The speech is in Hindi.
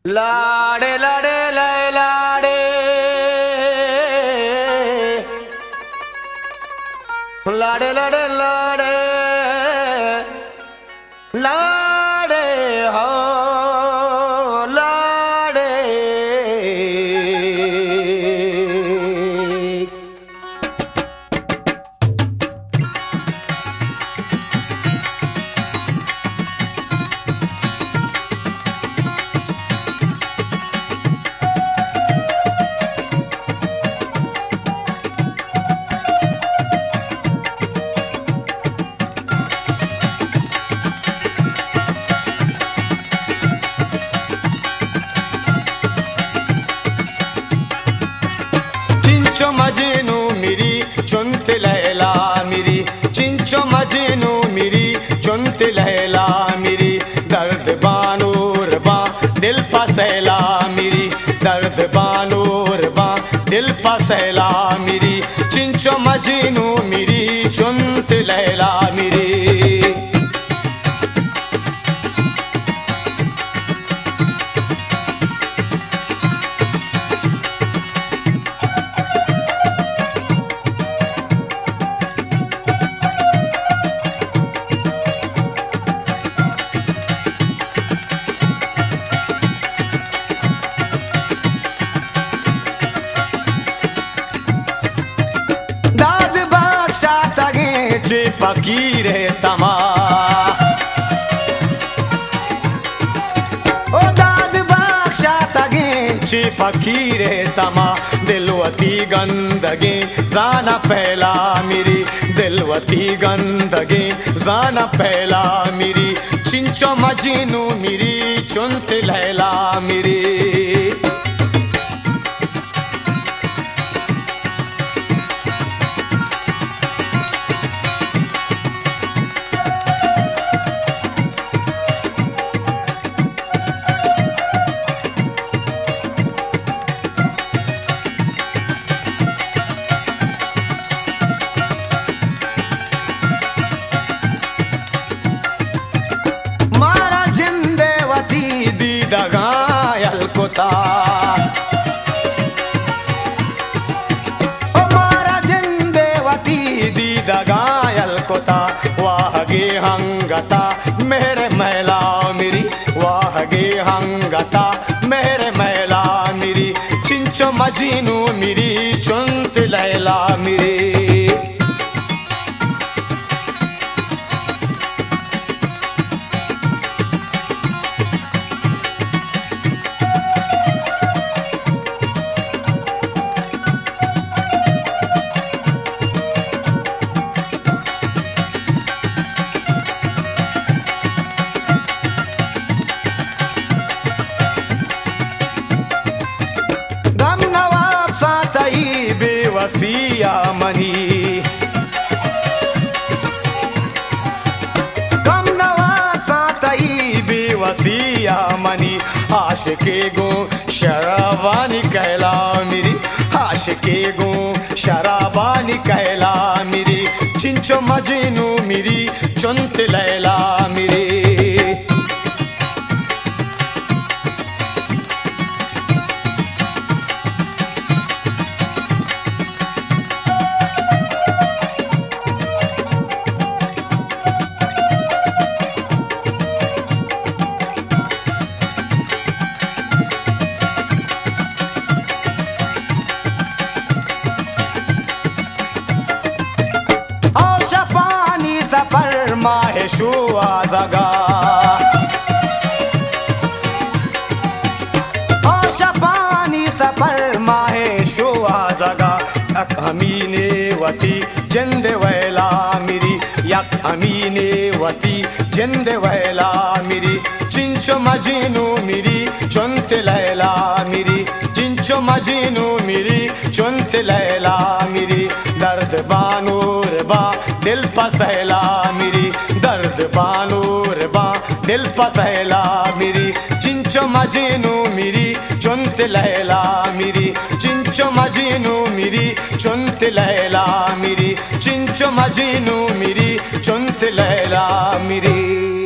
लाडे लाडे लय लाडे लाडे लाडे लाडे लाडे हो लाडे। चिंचो मजनू मेरी चुनत लैला मेरी, चिंचो मजनू मेरी चुनत लैला मेरी। दर्द बानूर बा दिल पसैला मेरी, दर्द बानूर बा दिल पसैला मेरी। चिंचो मजनू मेरी चुनत लैला मेरी। चे फकीर तमा ओ दाद बख्शा तगे चे फकीर तमा। दिलवती गंदगी जाना पहला मेरी, दिलवती गंदगी जाना पहला मेरी। चिंचो मजनू मेरी चुनत लैला मेरी। दगायल कोता ओ मारा जिंदेवती दी दगायल कोता। वाह गे हंगता मेरे मैला मेरी, वाह गे हंगता मेरे मैला मेरी। चिंचो मजनू मेरी चुनत लैला मेरी। बेवसिया मनी कम नवासा तई बेवसिया मनी। आशिके गो शराबानी कहला मेरी, आशिके गो शराबानी कहला मेरी। चिंचो मजनू मेरी चुनत लैला मेरी। सफर माहे शुआ जगा ओ शपानी सफर माहे शुआ जगा। यक अमीने वती जिंद वैला मेरी, यक अमीने वती जिंद वैला मेरी। चिंचो मजनू मेरी चुनत लैला मेरी, चिंचो मजनू मेरी चुनत लैला मेरी। दर्द बानूर बा दिल पसैला मेरी, दर्द बानूर बा दिल पसैला मेरी। चिंचो मजनू मेरी चुनत लैला मेरी, चिंचो मजनू मेरी चुनत लैला मेरी। चिंचो मजनू मेरी चुनत लैला मेरी।